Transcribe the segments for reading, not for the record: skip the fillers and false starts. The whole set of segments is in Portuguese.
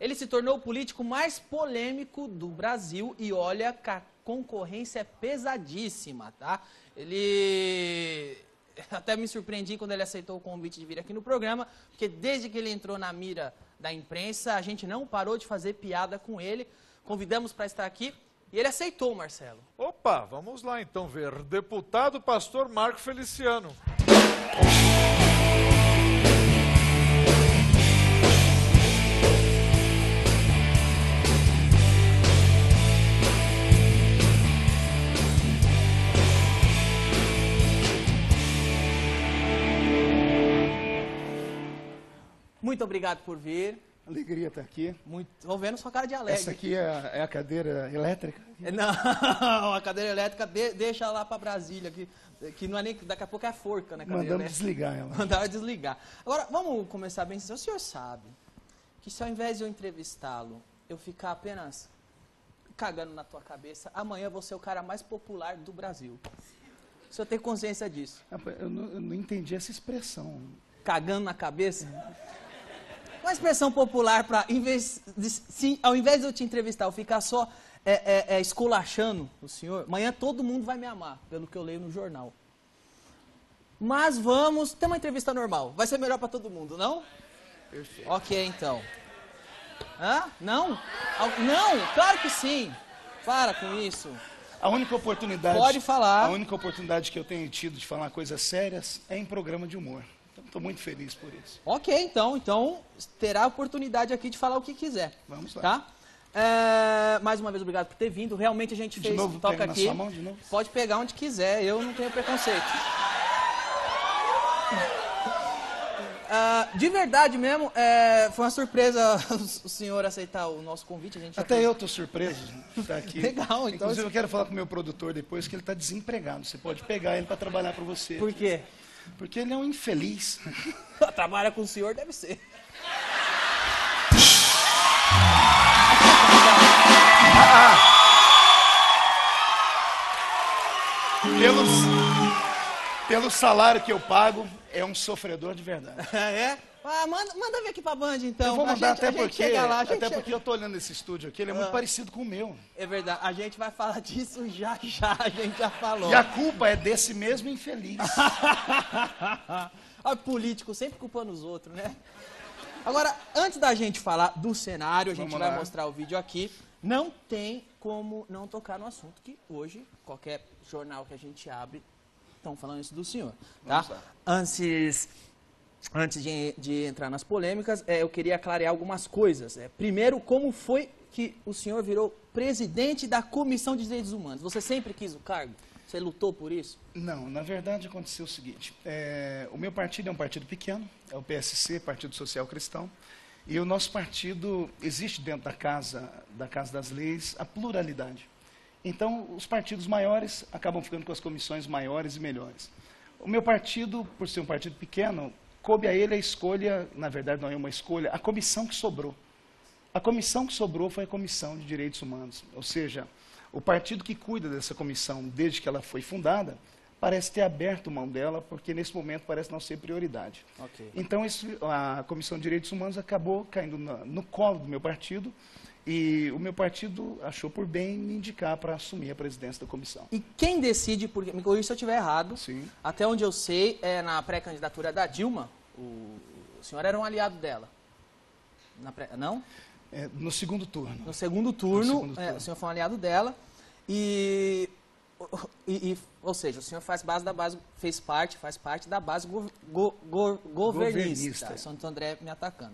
Ele se tornou o político mais polêmico do Brasil e olha que a concorrência é pesadíssima, tá? Ele... Até me surpreendi quando ele aceitou o convite de vir aqui no programa, porque desde que ele entrou na mira da imprensa, a gente não parou de fazer piada com ele. Convidamos para estar aqui e ele aceitou, Marcelo. Opa, vamos lá então ver. Deputado Pastor Marco Feliciano. Muito obrigado por vir. Alegria estar aqui. Tô vendo sua cara de alegre. Essa aqui é a cadeira elétrica? Não, a cadeira elétrica deixa lá para Brasília, que não é nem, daqui a pouco é a forca, né? Mandamos desligar ela. Mandaram desligar. Agora, vamos começar bem. O senhor sabe que se ao invés de eu entrevistá-lo, eu ficar apenas cagando na tua cabeça, amanhã eu vou ser o cara mais popular do Brasil. O senhor tem consciência disso? Eu não entendi essa expressão. Cagando na cabeça? Uma expressão popular para, ao invés de eu te entrevistar, eu ficar só esculachando o senhor, amanhã todo mundo vai me amar, pelo que eu leio no jornal. Mas vamos ter uma entrevista normal. Vai ser melhor para todo mundo, não? Perfeito. Ok, então. Hã? Não? Não, claro que sim. Para com isso. A única oportunidade... Pode falar. A única oportunidade que eu tenho tido de falar coisas sérias é em programa de humor. Estou muito feliz por isso. Ok, então terá a oportunidade aqui de falar o que quiser. Vamos lá. Tá? Mais uma vez, obrigado por ter vindo. Realmente a gente fez de novo, toca pega aqui. Na sua mão de novo? Pode pegar onde quiser, eu não tenho preconceito. De verdade mesmo, foi uma surpresa o senhor aceitar o nosso convite. Até eu estou surpreso de estar aqui. Legal, então. Inclusive, eu quero falar com o meu produtor depois que ele está desempregado. Você pode pegar ele para trabalhar para você. Por quê? Porque ele é um infeliz. Trabalha com o senhor, deve ser. Pelo salário que eu pago, é um sofredor de verdade. É? Manda vir aqui pra Band, então. Eu vou mandar até porque eu tô olhando esse estúdio aqui, ele é muito parecido com o meu. É verdade, a gente vai falar disso já, a gente já falou. E a culpa é desse mesmo infeliz. Olha, político sempre culpando os outros, né? Agora, antes da gente falar do cenário, a gente vai mostrar o vídeo aqui. Não tem como não tocar no assunto que hoje, qualquer jornal que a gente abre, estão falando isso do senhor, tá? Antes de entrar nas polêmicas, eu queria clarear algumas coisas. Primeiro, como foi que o senhor virou presidente da Comissão de Direitos Humanos? Você sempre quis o cargo? Você lutou por isso? Não, na verdade aconteceu o seguinte. O meu partido é um partido pequeno, é o PSC, Partido Social Cristão, e o nosso partido existe dentro da Casa das Leis a pluralidade. Então, os partidos maiores acabam ficando com as comissões maiores e melhores. O meu partido, por ser um partido pequeno, coube a ele a escolha, na verdade não é uma escolha, a comissão que sobrou. A comissão que sobrou foi a Comissão de Direitos Humanos. Ou seja, o partido que cuida dessa comissão, desde que ela foi fundada, parece ter aberto mão dela, porque nesse momento parece não ser prioridade. Okay. Então, a Comissão de Direitos Humanos acabou caindo no colo do meu partido, e o meu partido achou por bem me indicar para assumir a presidência da comissão. E quem decide, porque me corrija se eu estiver errado, Sim. Até onde eu sei, na pré-candidatura da Dilma, o senhor era um aliado dela. Não? No segundo turno. No segundo turno, o senhor foi um aliado dela, ou seja, o senhor faz parte da base governista. Santo André me atacando.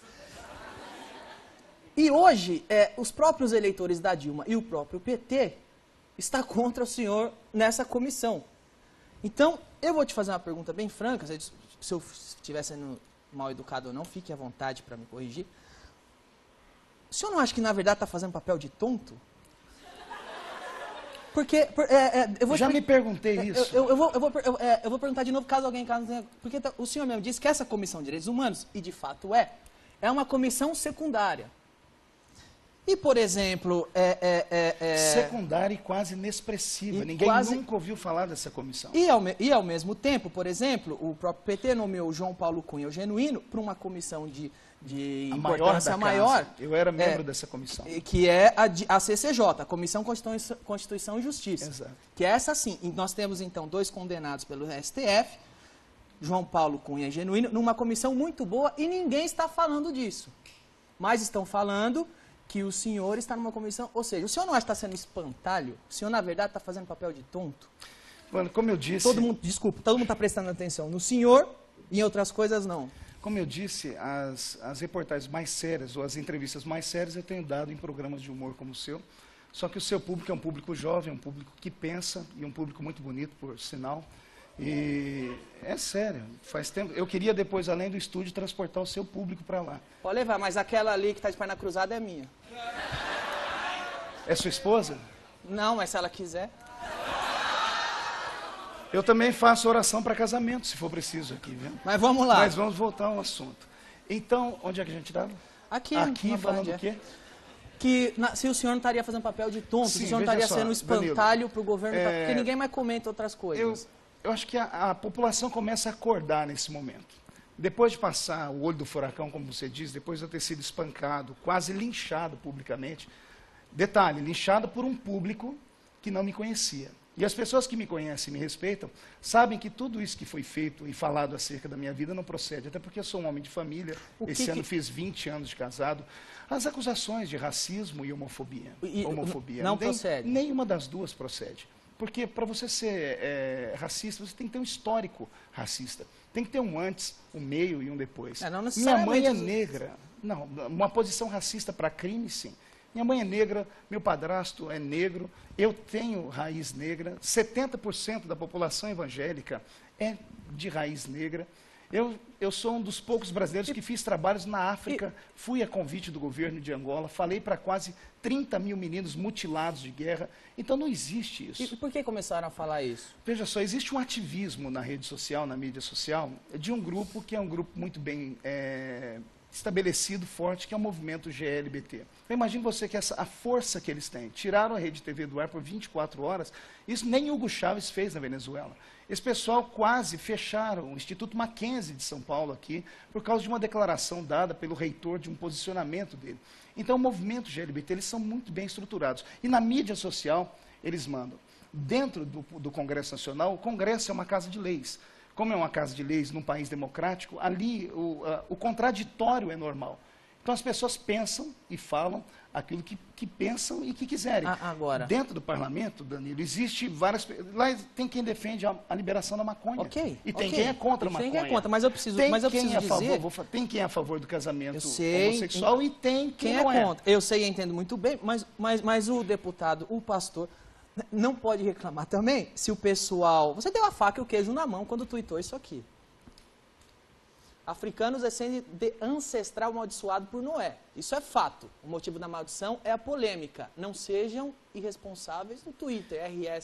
E hoje, os próprios eleitores da Dilma e o próprio PT estão contra o senhor nessa comissão. Então, eu vou te fazer uma pergunta bem franca, se eu estiver sendo mal educado ou não, fique à vontade para me corrigir. O senhor não acha que, na verdade, está fazendo papel de tonto? Porque... me perguntei isso. Eu vou perguntar de novo, caso alguém... Porque o senhor mesmo disse que essa Comissão de Direitos Humanos, e de fato é uma comissão secundária. E, por exemplo... secundária e quase inexpressiva. Ninguém nunca ouviu falar dessa comissão. E, ao mesmo tempo, por exemplo, o próprio PT nomeou João Paulo Cunha, o Genuíno, para uma comissão de de A importância maior. Eu era membro dessa comissão. Que é a CCJ, a Comissão Constituição e Justiça. Exato. Que é essa sim. E nós temos então 2 condenados pelo STF, João Paulo Cunha e Genuíno, numa comissão muito boa e ninguém está falando disso. Mas estão falando que o senhor está numa comissão, ou seja, o senhor não está sendo espantalho, o senhor na verdade está fazendo papel de tonto. Mano, como eu disse... Todo mundo está prestando atenção no senhor e em outras coisas não. Como eu disse, as reportagens mais sérias ou as entrevistas mais sérias eu tenho dado em programas de humor como o seu. Só que o seu público é um público jovem, um público que pensa e um público muito bonito, por sinal. E é sério, faz tempo. Eu queria depois, além do estúdio, transportar o seu público para lá. Pode levar, mas aquela ali que está de perna cruzada é minha. É sua esposa? Não, mas se ela quiser. Eu também faço oração para casamento, se for preciso aqui, viu? Mas vamos lá. Mas vamos voltar ao assunto. Então, onde é que a gente estava? Aqui Falando Band, o quê? Que se o senhor não estaria fazendo papel de tonto, Sim, se o senhor não veja estaria só, sendo espantalho para o governo, porque ninguém mais comenta outras coisas. Eu acho que a população começa a acordar nesse momento. Depois de passar o olho do furacão, como você diz, depois de eu ter sido espancado, quase linchado publicamente. Detalhe, linchado por um público que não me conhecia. E as pessoas que me conhecem e me respeitam sabem que tudo isso que foi feito e falado acerca da minha vida não procede. Até porque eu sou um homem de família, esse ano fiz 20 anos de casado. As acusações de racismo e homofobia. Não procede. Nenhuma das duas procede. Porque para você ser racista, você tem que ter um histórico racista. Tem que ter um antes, um meio e um depois. Não Minha mãe é negra. Não, uma posição racista para crime, sim. Minha mãe é negra, meu padrasto é negro, eu tenho raiz negra, 70% da população evangélica é de raiz negra. Eu sou um dos poucos brasileiros que fiz trabalhos na África, fui a convite do governo de Angola, falei para quase 30 mil meninos mutilados de guerra. Então não existe isso. E por que começaram a falar isso? Veja só, existe um ativismo na rede social, na mídia social, de um grupo que é um grupo muito bem estabelecido, forte, que é o movimento GLBT. Então, imagine você que a força que eles têm. Tiraram a Rede TV do ar por 24 horas, isso nem Hugo Chávez fez na Venezuela. Esse pessoal quase fecharam o Instituto Mackenzie de São Paulo aqui, por causa de uma declaração dada pelo reitor de um posicionamento dele. Então, o movimento GLBT, eles são muito bem estruturados. E na mídia social, eles mandam. Dentro do Congresso Nacional, o Congresso é uma casa de leis. Como é uma casa de leis num país democrático, ali o contraditório é normal. Então as pessoas pensam e falam aquilo que pensam e que quiserem. Agora, dentro do parlamento, Danilo, existe várias... Lá tem quem defende a liberação da maconha. E tem quem é contra a maconha. Tem quem é contra, mas eu preciso dizer... Tem quem é a favor do casamento homossexual e tem quem não é contra. Eu sei e entendo muito bem, mas o deputado, o pastor... Não pode reclamar também se o pessoal... Você deu a faca e o queijo na mão quando tuitou isso aqui. Africanos descendem de ancestral amaldiçoado por Noé. Isso é fato. O motivo da maldição é a polêmica. Não sejam irresponsáveis no Twitter.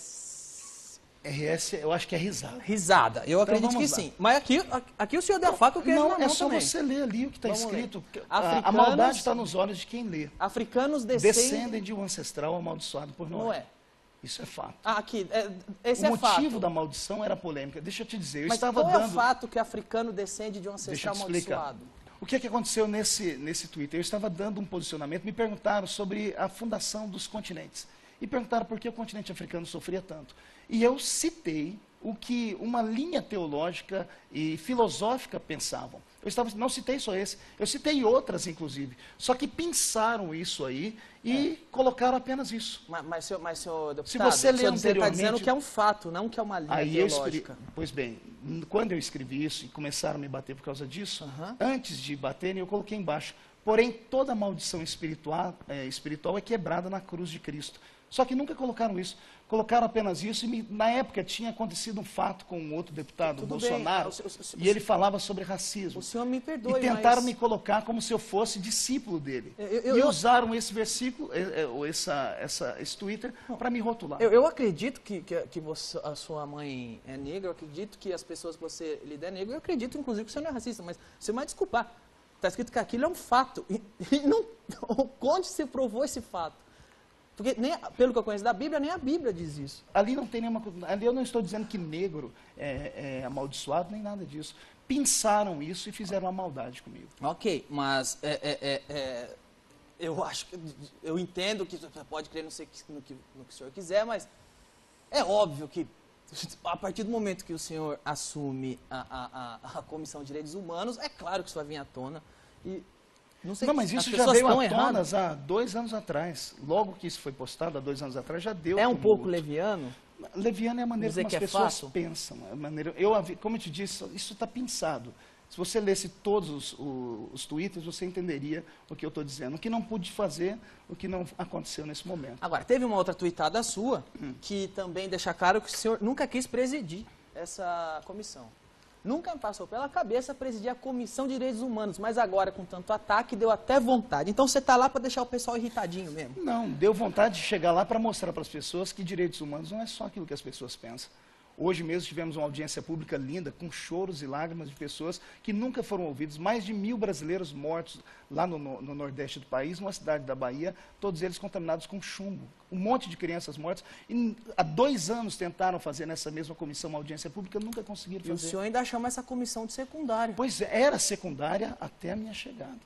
RS, eu acho que é risada. Risada. Eu acredito que sim. Mas aqui o senhor deu a faca e o queijo na mão também. Não, é só você ler ali o que está escrito. A maldade está nos olhos de quem lê. Africanos descendem de um ancestral amaldiçoado por Noé. Isso é fato. Esse é fato. O motivo da maldição era polêmica. Deixa eu te dizer, Mas qual é o fato que africano descende de um ancestral amaldiçoado? O que aconteceu nesse Twitter? Eu estava dando um posicionamento, me perguntaram sobre a fundação dos continentes. E perguntaram por que o continente africano sofria tanto. E eu citei o que uma linha teológica e filosófica pensavam. Não citei só esse, eu citei outras, inclusive. Só que pensaram isso aí e colocaram apenas isso. Mas senhor deputado, se você ler anteriormente... está dizendo que é um fato, não que é uma linha teológica. Pois bem, quando eu escrevi isso e começaram a me bater por causa disso, antes de baterem, eu coloquei embaixo. Porém, toda maldição espiritual é quebrada na cruz de Cristo. Só que nunca colocaram isso. Colocaram apenas isso e na época tinha acontecido um fato com um outro deputado, Bolsonaro, e ele falava sobre racismo. O senhor me perdoe, e tentaram me colocar como se eu fosse discípulo dele. E usaram esse versículo, esse Twitter, para me rotular. Eu acredito que a sua mãe é negra, eu acredito que as pessoas que você lida é negra, eu acredito inclusive que você não é racista, mas você vai desculpar. Está escrito que aquilo é um fato. E onde se provou esse fato? Porque, pelo que eu conheço da Bíblia, nem a Bíblia diz isso. Ali não tem nenhuma... Ali eu não estou dizendo que negro é amaldiçoado, nem nada disso. pensaram isso e fizeram uma maldade comigo. Ok, mas eu acho que eu entendo que você pode crer no que o senhor quiser, mas é óbvio que a partir do momento que o senhor assume a Comissão de Direitos Humanos, é claro que isso vai vir à tona. E não sei, não, mas isso já veio à tona há 2 anos atrás. Logo que isso foi postado, há 2 anos atrás, já deu. É um pouco leviano? Leviano é a maneira como as pessoas pensam. A maneira, como eu te disse, isso está pensado. Se você lesse todos os twitters, você entenderia o que eu estou dizendo. O que não pude fazer, o que não aconteceu nesse momento. Agora, teve uma outra tweetada sua, que também deixa claro que o senhor nunca quis presidir essa comissão. Nunca me passou pela cabeça presidir a Comissão de Direitos Humanos, mas agora, com tanto ataque, deu até vontade. Então, você está lá para deixar o pessoal irritadinho mesmo? Não, deu vontade de chegar lá para mostrar para as pessoas que direitos humanos não é só aquilo que as pessoas pensam. Hoje mesmo tivemos uma audiência pública linda, com choros e lágrimas de pessoas que nunca foram ouvidas. Mais de 1000 brasileiros mortos lá no nordeste do país, numa cidade da Bahia, todos eles contaminados com chumbo. Um monte de crianças mortas. E há 2 anos tentaram fazer nessa mesma comissão uma audiência pública, nunca conseguiram fazer. E o senhor ainda chama essa comissão de secundária. Pois é, era secundária até a minha chegada.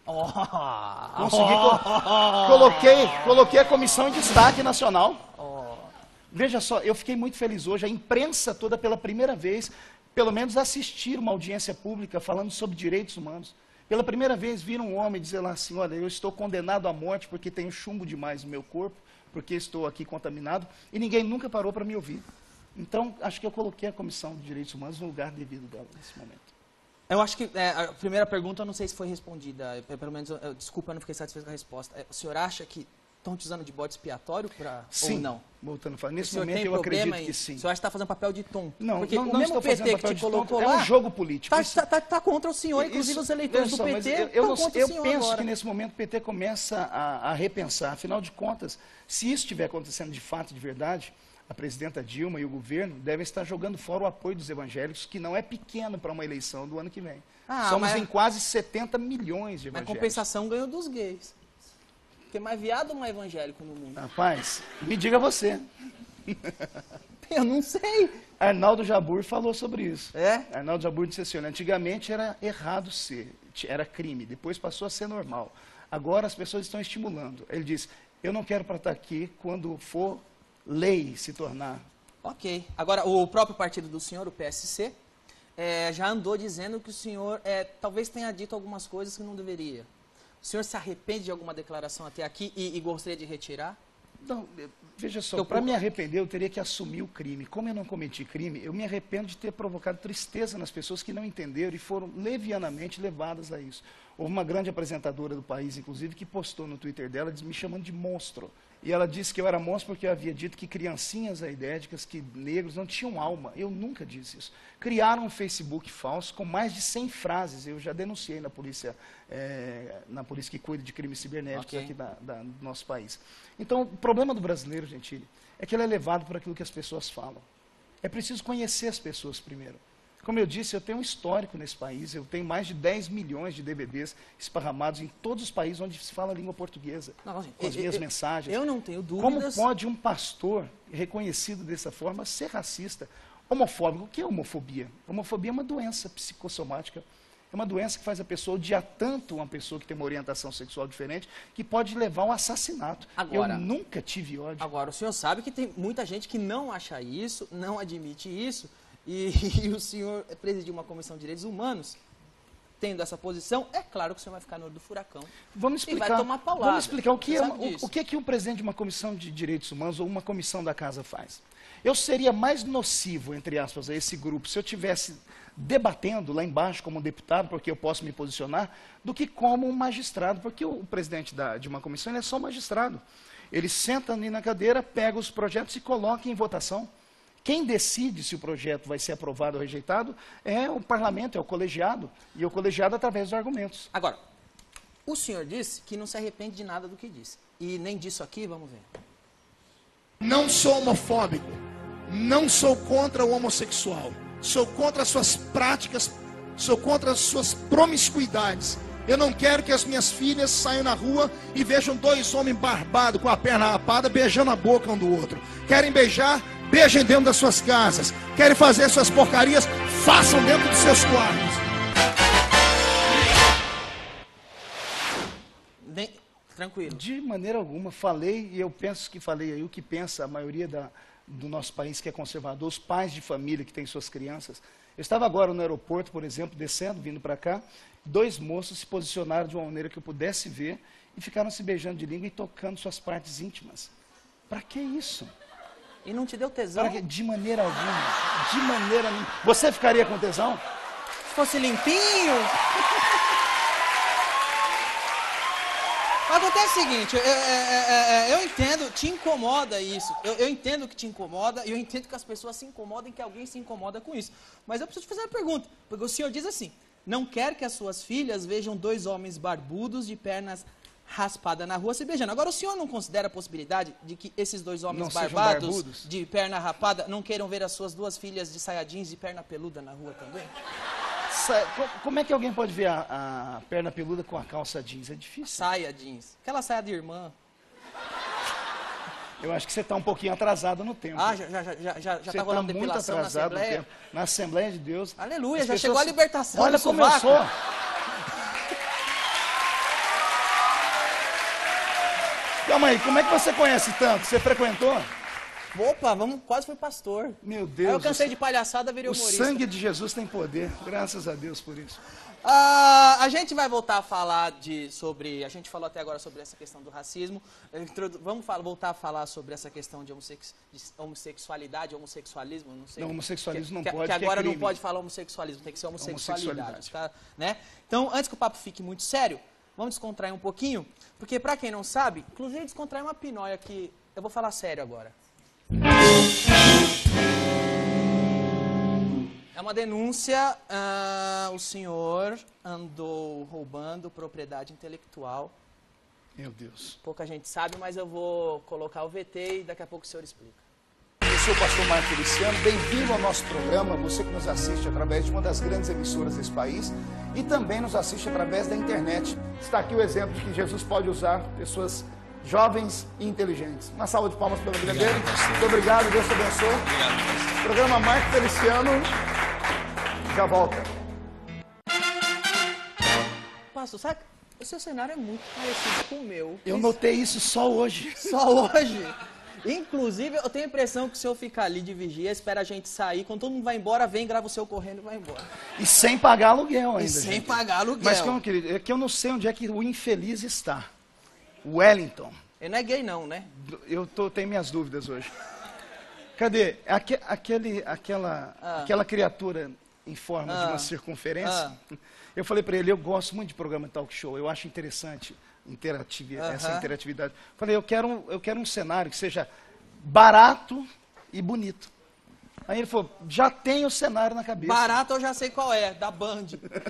Coloquei a comissão em destaque nacional. Veja só, eu fiquei muito feliz hoje, a imprensa toda pela primeira vez, pelo menos assistir uma audiência pública falando sobre direitos humanos. Pela primeira vez viram um homem dizer lá assim, olha, eu estou condenado à morte porque tenho chumbo demais no meu corpo, porque estou aqui contaminado, e ninguém nunca parou para me ouvir. Então, acho que eu coloquei a Comissão de Direitos Humanos no lugar devido dela nesse momento. Eu acho que a primeira pergunta, eu não sei se foi respondida, pelo menos, desculpa, eu não fiquei satisfeito com a resposta. O senhor acha que estão te usando de bode expiatório ou não? Voltando a falar, nesse momento eu acredito que sim. O senhor acha que está fazendo papel de tonto? Não, porque não o mesmo estou PT que te colocou lá, é um jogo político. Está contra o senhor, inclusive os eleitores do PT estão contra o senhor. Eu penso agora. que nesse momento o PT começa a repensar. Afinal de contas, se isso estiver acontecendo de fato, de verdade, a presidenta Dilma e o governo devem estar jogando fora o apoio dos evangélicos, que não é pequeno para uma eleição do ano que vem. Somos em quase 70 milhões de evangélicos. Na compensação ganhou dos gays. Tem mais viado ou mais evangélico no mundo? Rapaz, me diga você. Eu não sei. Arnaldo Jabbour falou sobre isso. É? Arnaldo Jabbour disse assim, antigamente era errado ser, era crime, depois passou a ser normal. Agora as pessoas estão estimulando. Ele disse, eu não quero para estar aqui quando for lei se tornar. Ok. Agora, o próprio partido do senhor, o PSC, já andou dizendo que o senhor talvez tenha dito algumas coisas que não deveria. O senhor se arrepende de alguma declaração até aqui e gostaria de retirar? Não, veja só, para me arrepender eu teria que assumir o crime. Como eu não cometi crime, eu me arrependo de ter provocado tristeza nas pessoas que não entenderam e foram levianamente levadas a isso. Houve uma grande apresentadora do país, inclusive, que postou no Twitter dela me chamando de monstro. E ela disse que eu era monstro porque eu havia dito que criancinhas aidéticas, que negros não tinham alma. Eu nunca disse isso. Criaram um Facebook falso com mais de 100 frases. Eu já denunciei na polícia que cuida de crimes cibernéticos aqui do nosso país. Então, o problema do brasileiro, Gentili, é que ele é levado por aquilo que as pessoas falam. É preciso conhecer as pessoas primeiro. Como eu disse, eu tenho um histórico nesse país, eu tenho mais de 10 milhões de DVDs esparramados em todos os países onde se fala a língua portuguesa, com as minhas mensagens. Eu não tenho dúvidas. Como pode um pastor reconhecido dessa forma ser racista, homofóbico? O que é homofobia? Homofobia é uma doença psicossomática, é uma doença que faz a pessoa odiar tanto uma pessoa que tem uma orientação sexual diferente, que pode levar ao assassinato. Agora, eu nunca tive ódio. Agora, o senhor sabe que tem muita gente que não acha isso, não admite isso, e o senhor presidiu uma comissão de direitos humanos, tendo essa posição, é claro que o senhor vai ficar no olho do furacão. Vamos explicar. E vai tomar paulada. Vamos explicar o que o presidente de uma comissão de direitos humanos ou uma comissão da casa faz. Eu seria mais nocivo, entre aspas, a esse grupo se eu tivesse debatendo lá embaixo como deputado, porque eu posso me posicionar, do que como um magistrado, porque o presidente de uma comissão ele é só um magistrado. Ele senta ali na cadeira, pega os projetos e coloca em votação. Quem decide se o projeto vai ser aprovado ou rejeitado é o parlamento, é o colegiado, e o colegiado através dos argumentos. Agora, o senhor disse que não se arrepende de nada do que disse. E nem disso aqui, vamos ver. Não sou homofóbico, não sou contra o homossexual, sou contra as suas práticas, sou contra as suas promiscuidades. Eu não quero que as minhas filhas saiam na rua e vejam 2 homens barbados com a perna rapada beijando a boca um do outro. Querem beijar? Beijem dentro das suas casas. Querem fazer suas porcarias? Façam dentro dos seus quartos. Tranquilo. De maneira alguma. Falei, e eu penso que falei aí o que pensa a maioria do nosso país que é conservador, os pais de família que têm suas crianças. Eu estava agora no aeroporto, por exemplo, descendo, vindo para cá, 2 moços se posicionaram de uma maneira que eu pudesse ver e ficaram se beijando de língua e tocando suas partes íntimas. Para que isso? E não te deu tesão? Para que? De maneira alguma. De maneira nenhuma. Você ficaria com tesão? Se fosse limpinho... Acontece o seguinte, eu entendo, te incomoda isso, eu entendo que te incomoda e eu entendo que as pessoas se incomodam, que alguém se incomoda com isso. Mas eu preciso te fazer uma pergunta, porque o senhor diz assim, não quer que as suas filhas vejam 2 homens barbudos de pernas raspadas na rua se beijando. Agora, o senhor não considera a possibilidade de que esses 2 homens barbudos de perna rapada não queiram ver as suas 2 filhas de saia jeans de perna peluda na rua também? Como é que alguém pode ver a perna peluda com a calça jeans? É difícil. Saia jeans. Aquela saia de irmã. Eu acho que você está um pouquinho atrasado no tempo. Ah, já está rolando depilação na Assembleia? No tempo. Na Assembleia de Deus. Aleluia, já chegou a libertação. Olha como eu sou. Calma aí, como é que você conhece tanto? Você frequentou? Opa, quase foi pastor. Meu Deus. Aí eu cansei de palhaçada, virei humorista. O sangue de Jesus tem poder, graças a Deus por isso. A gente vai voltar a falar sobre... A gente falou até agora sobre essa questão do racismo. Vamos voltar a falar sobre essa questão de homossexualidade, homossexualismo, não sei. Não, homossexualismo não pode, que agora é crime. não pode falar homossexualismo, tem que ser homossexualidade. Tá? Né? Então, antes que o papo fique muito sério, vamos descontrair um pouquinho, porque pra quem não sabe, inclusive descontrair uma pinóia que... Eu vou falar sério agora. É uma denúncia, o senhor andou roubando propriedade intelectual. Meu Deus. Pouca gente sabe, mas eu vou colocar o VT e daqui a pouco o senhor explica. Eu sou o pastor Marco Feliciano, bem-vindo ao nosso programa, você que nos assiste através de uma das grandes emissoras desse país e também nos assiste através da internet. Está aqui o exemplo de que Jesus pode usar pessoas jovens e inteligentes. Uma salva de palmas pela vida dele. Muito obrigado, Deus te abençoe. Obrigado. Programa Marco Feliciano já volta. Pastor, sabe, o seu cenário é muito parecido com o meu. Eu notei isso só hoje. Só hoje? Inclusive, eu tenho a impressão que o senhor fica ali de vigia, espera a gente sair, quando todo mundo vai embora, vem, grava o seu correndo e vai embora. E sem pagar aluguel ainda. E sem pagar aluguel. Mas, como querido, é que eu não sei onde é que o infeliz está. Wellington. Ele não é gay não, né? Tenho minhas dúvidas hoje. Cadê? Aquela criatura em forma de uma circunferência. Eu falei para ele, eu gosto muito de programa de talk show, eu acho interessante essa interatividade. Falei, eu quero um cenário que seja barato e bonito. Aí ele falou, já tem o cenário na cabeça. Barato eu já sei qual é, da Band.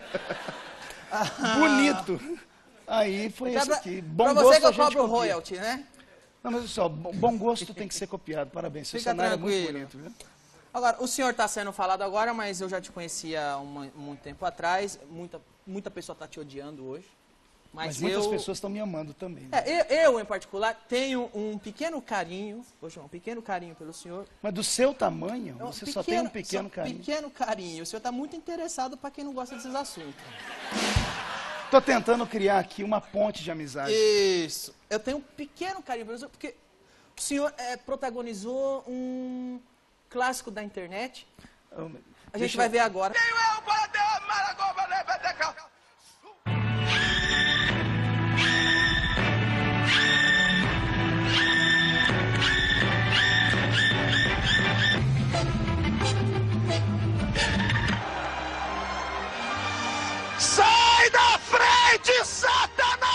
Bonito. Aí foi isso aqui. Bom pra você que eu cobro royalty, né? Não, mas só, bom gosto tem que ser copiado. Parabéns, seu cenário é muito bonito, viu? Agora, o senhor está sendo falado agora, mas eu já te conhecia há muito tempo atrás. Muita pessoa está te odiando hoje. Mas muitas pessoas estão me amando também. Né? Eu, em particular, tenho um pequeno carinho, vou chamar um pequeno carinho pelo senhor. Mas do seu tamanho, você só tem um pequeno carinho. Pequeno carinho. O senhor está muito interessado para quem não gosta desses assuntos. Estou tentando criar aqui uma ponte de amizade. Isso. Eu tenho um pequeno carinho pelo senhor, porque o senhor protagonizou um clássico da internet. A gente vai ver agora. Sai da frente, Satanás!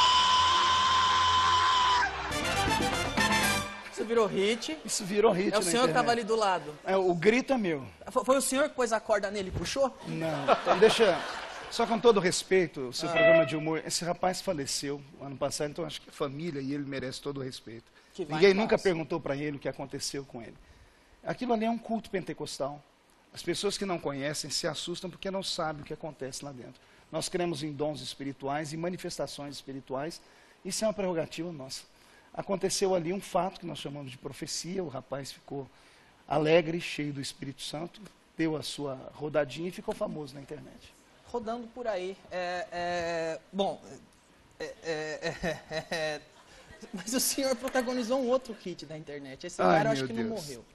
Isso virou hit. Isso virou hit. É o senhor que estava ali do lado. O grito é meu. Foi o senhor que pôs a corda nele e puxou? Não. Então deixa. Só com todo respeito, o seu programa de humor. Esse rapaz faleceu ano passado, então acho que a família e ele merece todo o respeito. Ninguém nunca perguntou para ele o que aconteceu com ele. Aquilo ali é um culto pentecostal. As pessoas que não conhecem se assustam porque não sabem o que acontece lá dentro. Nós cremos em dons espirituais e manifestações espirituais. Isso é uma prerrogativa nossa. Aconteceu ali um fato que nós chamamos de profecia. O rapaz ficou alegre, cheio do Espírito Santo, deu a sua rodadinha e ficou famoso na internet. Rodando por aí. Mas o senhor protagonizou um outro hit da internet. Esse Ai, cara eu acho meu que não Deus. morreu.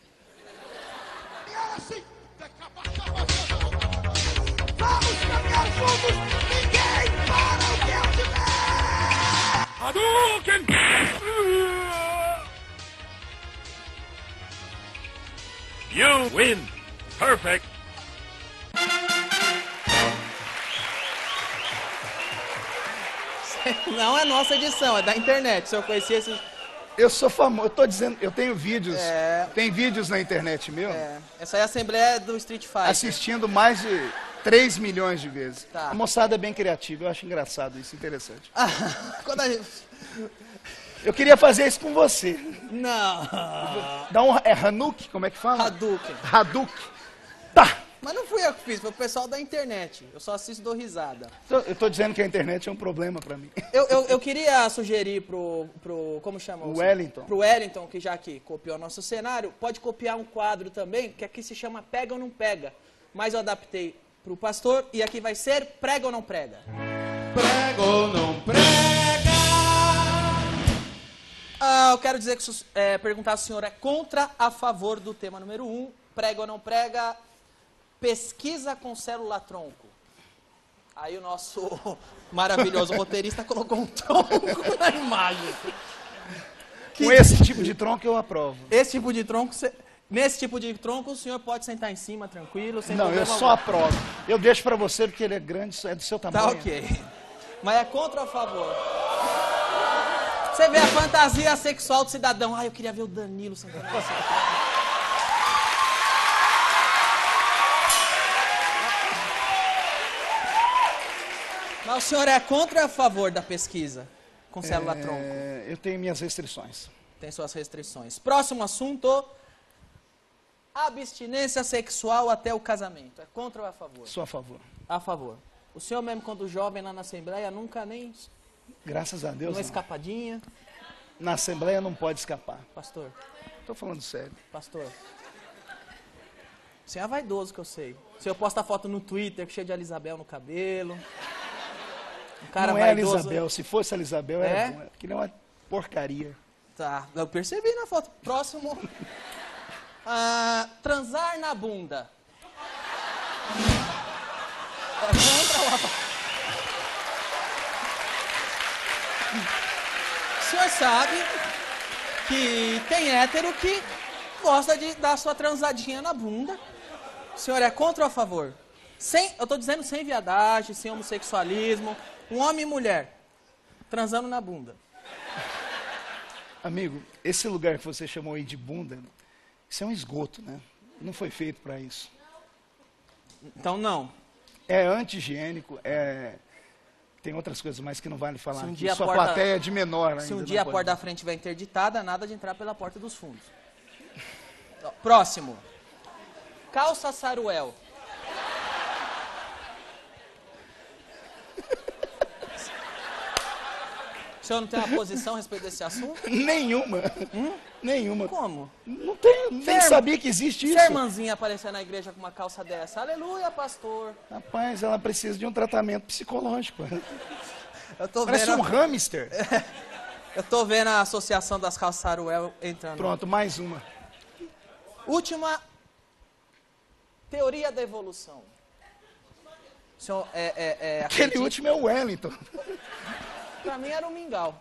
Vamos caminhar juntos, ninguém para o que eu tiver! Hadouken! You win. Perfect. Não é nossa edição, é da internet. Se eu conhecia esses... Eu sou famoso, eu tô dizendo, eu tenho vídeos, tem vídeos na internet meu, Essa aí é a assembleia do Street Fighter. assistindo mais de 3 milhões de vezes. Tá. A moçada é bem criativa, eu acho engraçado isso, interessante. Quando a gente... Eu queria fazer isso com você. Não. Dá um, é Hanukkah, como é que fala? Hadouken. Hadouken. Tá. Mas não fui eu que fiz, foi o pessoal da internet. Eu só assisto e dou risada. Eu tô dizendo que a internet é um problema pra mim. Eu queria sugerir pro como chama? O Wellington. Pro Wellington, que já que copiou nosso cenário, pode copiar um quadro também, que aqui se chama Pega ou Não Pega. Mas eu adaptei pro pastor e aqui vai ser Prega ou Não Prega. Prega ou não prega? Eu quero dizer que perguntar se o senhor é contra, a favor do tema número 1, prega ou não prega, pesquisa com célula-tronco. Aí o nosso maravilhoso roteirista colocou um tronco na imagem. Com esse tipo de tronco eu aprovo. Esse tipo de tronco, nesse tipo de tronco o senhor pode sentar em cima, tranquilo, sem Não, eu problema só algum. aprovo. Eu deixo pra você porque ele é grande, é do seu tamanho. Tá ok. Mas é contra ou a favor? Você vê a fantasia sexual do cidadão. Eu queria ver o Danilo sentando assim. Mas o senhor é contra ou a favor da pesquisa com célula-tronco? Eu tenho minhas restrições. Tem suas restrições. Próximo assunto. Abstinência sexual até o casamento. É contra ou a favor? Sou a favor. A favor. O senhor mesmo, quando jovem lá na Assembleia, nunca nem Graças a Deus. uma Não. escapadinha? Na Assembleia não pode escapar. Pastor, Tô falando sério. pastor. O senhor é vaidoso, que eu sei. O senhor posta foto no Twitter, cheio de Elisabel no cabelo. Um cara não é a vaidoso. Elisabel. Se fosse a Elisabel, É? era bom. Porque não é uma porcaria. Tá, eu percebi na foto. Próximo. Transar na bunda. É contra ou a favor? O senhor sabe que tem hétero que gosta de dar sua transadinha na bunda. O senhor é contra ou a favor? Eu tô dizendo sem viadagem, sem homossexualismo. Um homem e mulher transando na bunda. Amigo, esse lugar que você chamou aí de bunda, isso é um esgoto, né? Não foi feito para isso. Então não. É anti-higiênico, tem outras coisas mais que não vale falar. Se um aqui. dia a Sua porta- plateia é de menor ainda. Se um não dia a pode- porta da frente estiver interditada, nada de entrar pela porta dos fundos. Próximo. Calça saruel. O senhor não tem uma posição a respeito desse assunto? Nenhuma. Nenhuma. Como? Não tenho, nem Ser- sabia que existe Se isso. a irmãzinha aparecer na igreja com uma calça dessa, aleluia, pastor. Rapaz, ela precisa de um tratamento psicológico. Eu tô Parece vendo, um hamster. eu tô vendo a associação das calças saruel entrando. Pronto, mais uma. Última teoria da evolução. O senhor Aquele acredita? último é o Wellington. Pra mim era um mingau.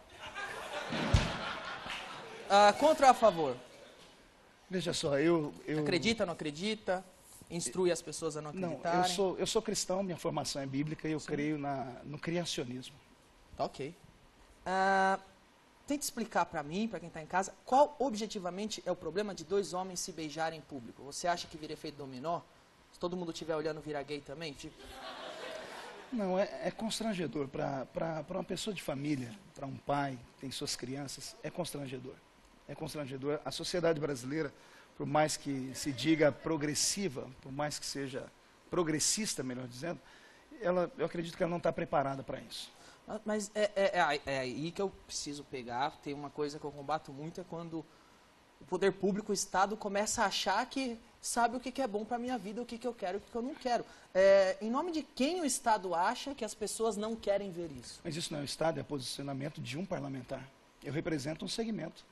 Contra ou a favor? Veja só, eu... Acredita, não acredita? Instrui as pessoas a não Não, acreditarem? eu sou cristão, minha formação é bíblica e eu creio no criacionismo. Tá ok. Tente explicar pra mim, pra quem tá em casa, qual objetivamente é o problema de dois homens se beijarem em público? Você acha que vira efeito dominó? Se todo mundo estiver olhando, vira gay também? Tipo, Não, é constrangedor para uma pessoa de família, para um pai que tem suas crianças, é constrangedor. É constrangedor. A sociedade brasileira, por mais que se diga progressiva, por mais que seja progressista, melhor dizendo, eu acredito que ela não está preparada para isso. mas é aí que eu preciso pegar. Tem uma coisa que eu combato muito, é quando o poder público, o Estado, começa a achar que sabe o que é bom para a minha vida, o que eu quero e o que eu não quero. Em nome de quem o Estado acha que as pessoas não querem ver isso? Mas isso não é o Estado, é posicionamento de um parlamentar. Eu represento um segmento.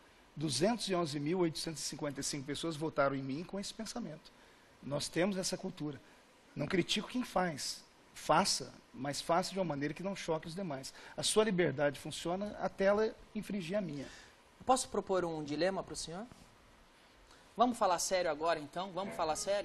211.855 pessoas votaram em mim com esse pensamento. Nós temos essa cultura. Não critico quem faz. Faça, mas faça de uma maneira que não choque os demais. A sua liberdade funciona até ela infringir a minha. Posso propor um dilema para o senhor? Vamos falar sério agora, então? Vamos falar sério?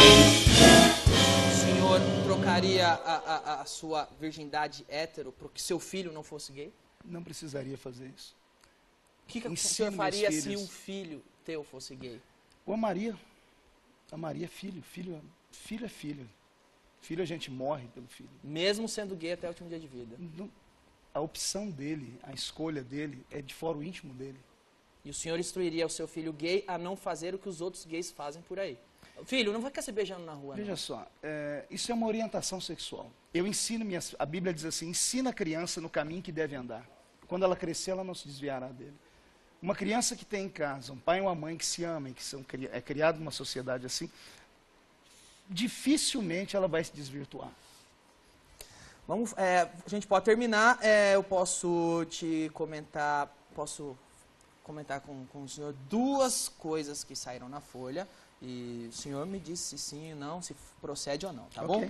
O senhor trocaria a sua virgindade hétero para que seu filho não fosse gay? Não precisaria fazer isso. O que o senhor faria se um filho teu fosse gay? Eu amaria. Amaria filho. Filho é filho. Filho a gente morre pelo filho. Mesmo sendo gay até o último dia de vida? Não, a opção dele, a escolha dele, é de fora o íntimo dele. E o senhor instruiria o seu filho gay a não fazer o que os outros gays fazem por aí? Filho, não vai ficar se beijando na rua, Veja não. só, isso é uma orientação sexual. Eu ensino, a Bíblia diz assim, ensina a criança no caminho que deve andar. Quando ela crescer, ela não se desviará dele. Uma criança que tem em casa um pai e uma mãe que se amam, que é criado numa sociedade assim, dificilmente ela vai se desvirtuar. Vamos, a gente pode terminar, eu posso comentar com o senhor duas coisas que saíram na Folha, e o senhor me diz se sim ou não, se procede ou não, tá Ok. bom?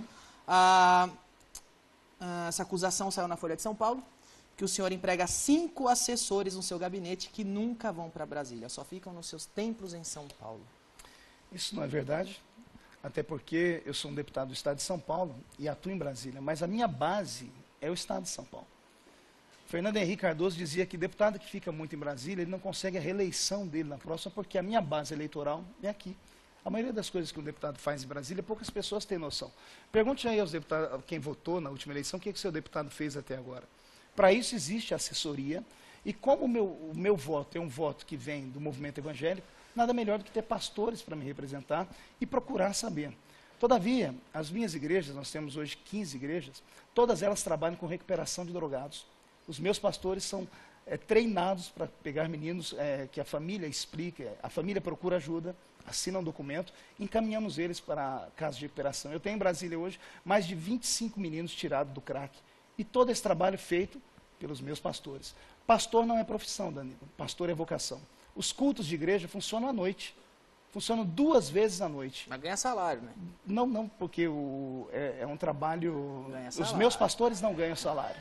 Essa acusação saiu na Folha de São Paulo, que o senhor emprega 5 assessores no seu gabinete que nunca vão para Brasília, só ficam nos seus templos em São Paulo. Isso não é verdade, até porque eu sou um deputado do Estado de São Paulo e atuo em Brasília, mas a minha base é o Estado de São Paulo. Fernando Henrique Cardoso dizia que deputado que fica muito em Brasília, ele não consegue a reeleição dele na próxima, porque a minha base eleitoral é aqui. A maioria das coisas que um deputado faz em Brasília, poucas pessoas têm noção. Pergunte aí aos deputados, quem votou na última eleição, o que o seu deputado fez até agora. Para isso existe assessoria, e como o meu voto é um voto que vem do movimento evangélico, nada melhor do que ter pastores para me representar e procurar saber. Todavia, as minhas igrejas, nós temos hoje 15 igrejas, todas elas trabalham com recuperação de drogados. Os meus pastores são treinados para pegar meninos que a família explica, a família procura ajuda, assina um documento, encaminhamos eles para casos de recuperação. Eu tenho em Brasília hoje mais de 25 meninos tirados do crack. E todo esse trabalho feito pelos meus pastores. Pastor não é profissão, Danilo. Pastor é vocação. Os cultos de igreja funcionam à noite. Funcionam 2 vezes à noite. Mas ganha salário, né? Não, porque é um trabalho... Ganha Os salário. meus pastores não ganham salário.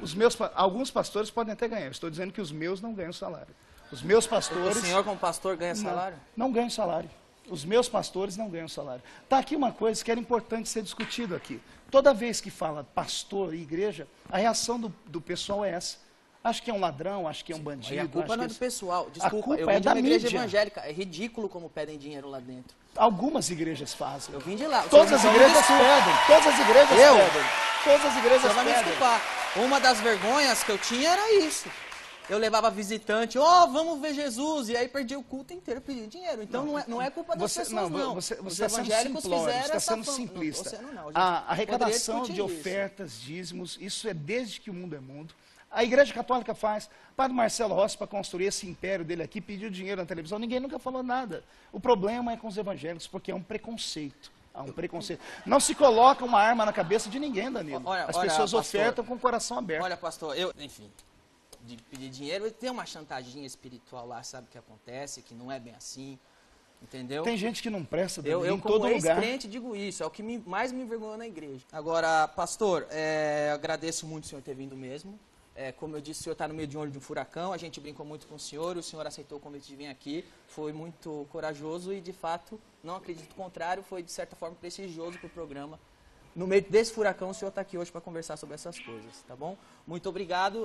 Alguns pastores podem até ganhar. Eu estou dizendo que os meus não ganham salário. Os meus pastores... O senhor, como pastor, ganha salário? Não ganham salário. Os meus pastores não ganham salário. Está aqui uma coisa que era importante ser discutido aqui. Toda vez que fala pastor e igreja, a reação do pessoal é essa. Acho que é um ladrão, acho que é um bandido. E a culpa não é do pessoal. Desculpa, culpa eu é vim de da uma igreja mídia. evangélica. É ridículo como pedem dinheiro lá dentro. Algumas igrejas fazem. Eu vim de lá. Todas as igrejas pedem. Todas as igrejas Eu? pedem. Todas as Você igrejas vai me pedem. desculpar. Uma das vergonhas que eu tinha era isso. Eu levava visitante, vamos ver Jesus, e aí perdi o culto inteiro pedindo dinheiro. Então não é culpa das pessoas, não. Você Os está sendo evangélicos simplório, fizeram está essa sendo fama. simplista. Não, tô sendo, não. A gente A arrecadação poderia de discutir isso. ofertas, dízimos, isso é desde que o mundo é mundo. A Igreja Católica faz. O padre Marcelo Rossi, para construir esse império dele aqui, pediu dinheiro na televisão, ninguém nunca falou nada. O problema é com os evangélicos, porque é um preconceito. Há um preconceito. Não se coloca uma arma na cabeça de ninguém, Danilo. As pessoas pastor, ofertam com o coração aberto. Olha, pastor, enfim, de pedir dinheiro, tem uma chantaginha espiritual lá, sabe o que acontece, que não é bem assim, entendeu? Tem gente que não presta, Danilo, Eu em todo como lugar. ex-crente, digo isso, é o que mais me envergonha na igreja. Agora, pastor, agradeço muito o senhor ter vindo mesmo. Como eu disse, o senhor está no meio de um olho de um furacão, a gente brincou muito com o senhor aceitou o convite de vir aqui, foi muito corajoso e, de fato, não acredito o contrário, foi, de certa forma, prestigioso para o programa. No meio desse furacão, o senhor está aqui hoje para conversar sobre essas coisas, tá bom? Muito obrigado.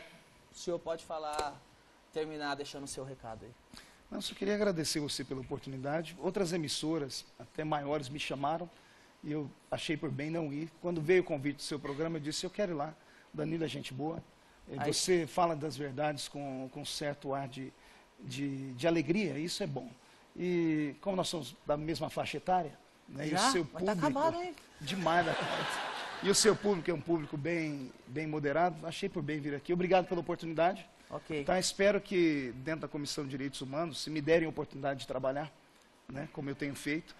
O senhor pode terminar deixando o seu recado aí. Não, só queria agradecer você pela oportunidade. Outras emissoras, até maiores, me chamaram e eu achei por bem não ir. Quando veio o convite do seu programa, eu disse, eu quero ir lá. Danilo é gente boa. Você fala das verdades com um certo ar de alegria, isso é bom. E como nós somos da mesma faixa etária, né, e o seu Mas tá público... acabado, hein? Demais da conta. E o seu público é um público bem moderado, achei por bem vir aqui. Obrigado pela oportunidade. Ok. Tá, espero que dentro da Comissão de Direitos Humanos, se me derem a oportunidade de trabalhar, né, como eu tenho feito,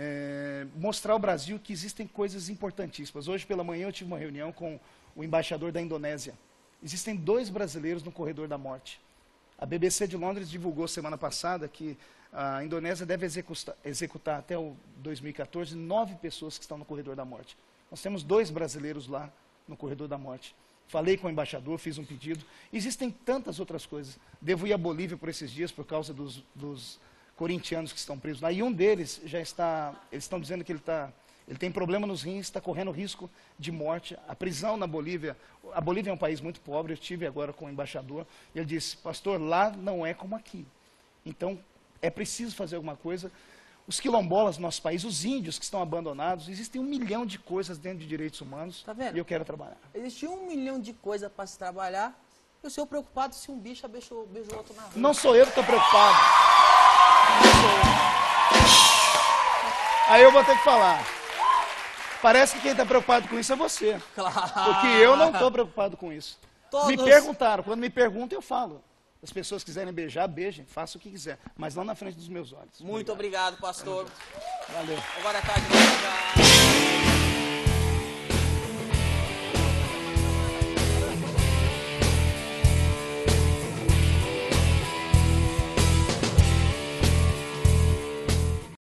mostrar ao Brasil que existem coisas importantíssimas. Hoje pela manhã eu tive uma reunião com o embaixador da Indonésia. Existem 2 brasileiros no corredor da morte. A BBC de Londres divulgou semana passada que a Indonésia deve executar até o 2014 9 pessoas que estão no corredor da morte. Nós temos 2 brasileiros lá no corredor da morte. Falei com o embaixador, fiz um pedido. Existem tantas outras coisas. Devo ir à Bolívia por esses dias por causa dos corintianos que estão presos lá. E um deles já está, eles estão dizendo que ele tem problema nos rins, está correndo risco de morte. A prisão na Bolívia, a Bolívia é um país muito pobre, eu estive agora com o embaixador, e ele disse, pastor, lá não é como aqui. Então, é preciso fazer alguma coisa. Os quilombolas do nosso país, os índios que estão abandonados, existem 1 milhão de coisas dentro de direitos humanos, Tá vendo? e eu quero trabalhar. Existe 1 milhão de coisas para se trabalhar, e o senhor preocupado se um bicho beijou o outro na rua. Não sou eu que estou preocupado. Não sou eu. Aí eu vou ter que falar. Parece que quem está preocupado com isso é você. Claro. Porque eu não estou preocupado com isso. Todos- Me perguntaram, quando me perguntam eu falo. As pessoas quiserem beijar, beijem, faça o que quiser. Mas não na frente dos meus olhos. Muito obrigado, pastor. Valeu. Agora é tarde.